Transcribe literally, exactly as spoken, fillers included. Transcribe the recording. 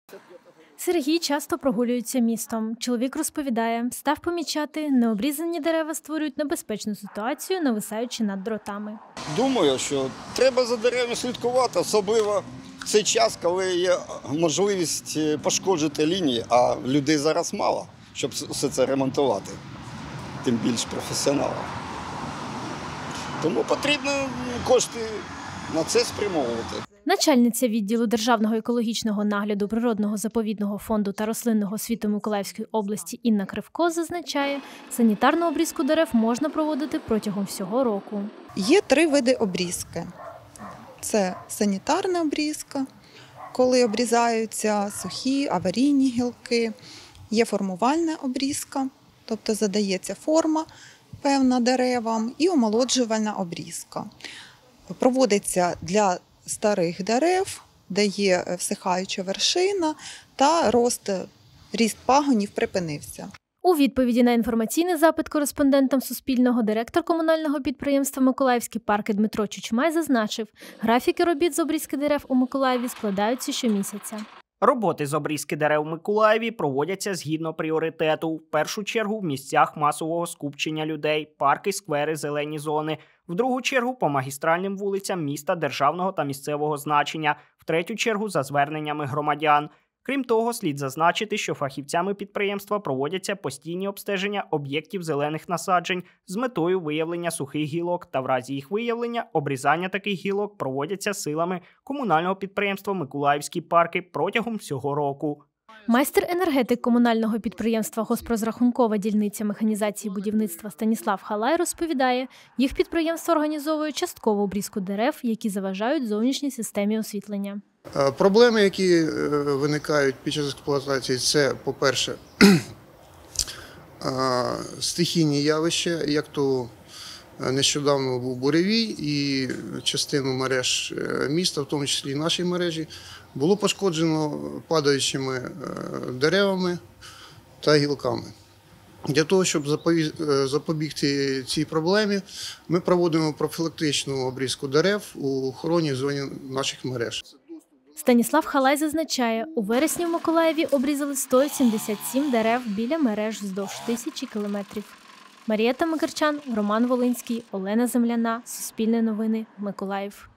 Сергій часто прогулюється містом. Чоловік розповідає, став помічати, необрізані дерева створюють небезпечну ситуацію, нависаючи над дротами. Думаю, що треба за деревами слідкувати, особливо в цей час, коли є можливість пошкоджити лінії, а людей зараз мало, щоб все це ремонтувати, тим більш професіоналам. Тому потрібно кошти на це спрямовувати. Начальниця відділу Державного екологічного нагляду Природного заповідного фонду та рослинного світу Миколаївської області Інна Кривко зазначає, санітарну обрізку дерев можна проводити протягом всього року. Є три види обрізки. Це санітарна обрізка, коли обрізаються сухі, аварійні гілки. Є формувальна обрізка, тобто задається форма певна деревам, і омолоджувальна обрізка. Проводиться для старих дерев, де є всихаюча вершина та рост, ріст пагонів припинився. У відповіді на інформаційний запит кореспондентам Суспільного директор комунального підприємства «Миколаївські парки» Дмитро Чучмай зазначив, графіки робіт з обрізки дерев у Миколаєві складаються щомісяця. Роботи з обрізки дерев у Миколаєві проводяться згідно пріоритету. В першу чергу в місцях масового скупчення людей, парки, сквери, зелені зони. В другу чергу по магістральним вулицям міста державного та місцевого значення. В третю чергу за зверненнями громадян. Крім того, слід зазначити, що фахівцями підприємства проводяться постійні обстеження об'єктів зелених насаджень з метою виявлення сухих гілок та в разі їх виявлення обрізання таких гілок проводяться силами комунального підприємства «Миколаївські парки» протягом всього року. Майстер-енергетик комунального підприємства «Госпрозрахункова дільниця механізації будівництва» Станіслав Халай розповідає, їх підприємство організовує часткову обрізку дерев, які заважають зовнішній системі освітлення. Проблеми, які виникають під час експлуатації, це, по-перше, стихійні явища, як то нещодавно був буревій, і частину мереж міста, в тому числі і нашій мережі, було пошкоджено падаючими деревами та гілками. Для того, щоб запобігти цій проблемі, ми проводимо профілактичну обрізку дерев у охоронній зоні наших мереж. Станіслав Халай зазначає, у вересні в Миколаєві обрізали сто сімдесят сім дерев біля мереж вздовж тисячі кілометрів. Марія Тамакарчан, Роман Волинський, Олена Земляна, Суспільне новини, Миколаїв.